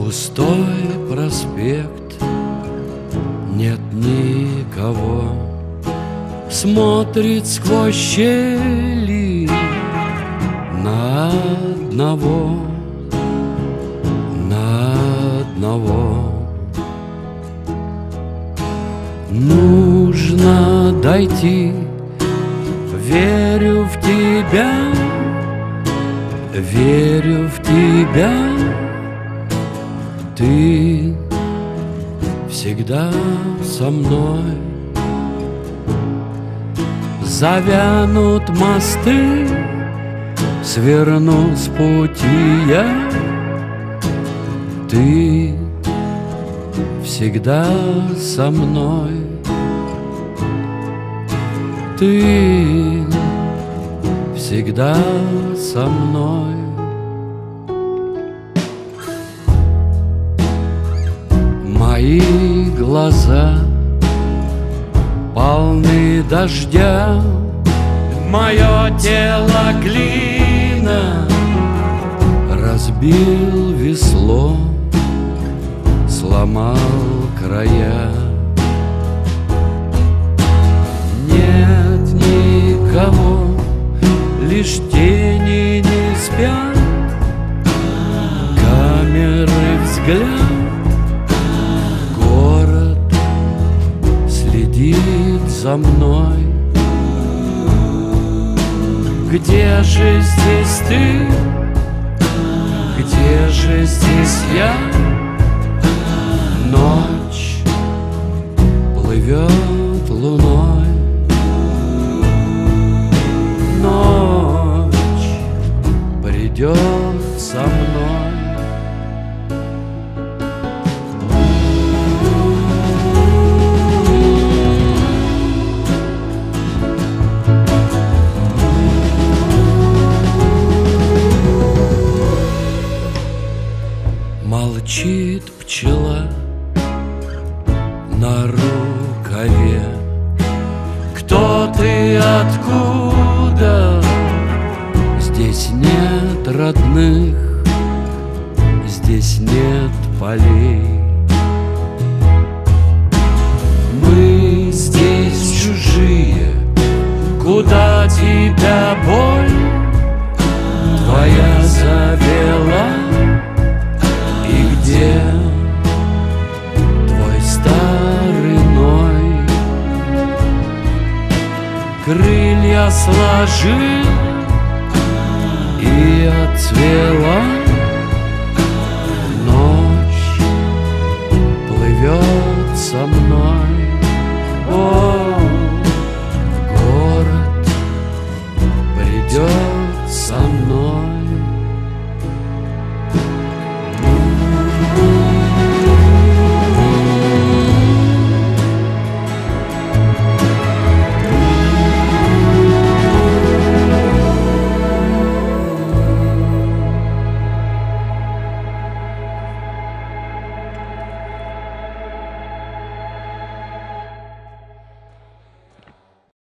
Пустой проспект, нет никого, смотрит сквозь щели на одного, на одного. Нужно дойти, верю в тебя, верю в тебя. Ты всегда со мной. Завянут мосты, сверну с пути я. Ты всегда со мной. Ты всегда со мной. Мои глаза полны дождя, мое тело глина, разбил весло, сломал края. Нет никого, лишь тени не спят, камеры взгляд. За мной. Где же здесь ты? Где же здесь я? Ночь плывет луной. Ночь придет со мной. Молчит пчела на рукаве. Кто ты, откуда? Здесь нет родных, здесь нет полей. Мы здесь чужие, куда тебя боль твоя завела? Где твой старый ной? Крылья сложил и отцвела. Ночь плывет со мной. О, город придет со мной.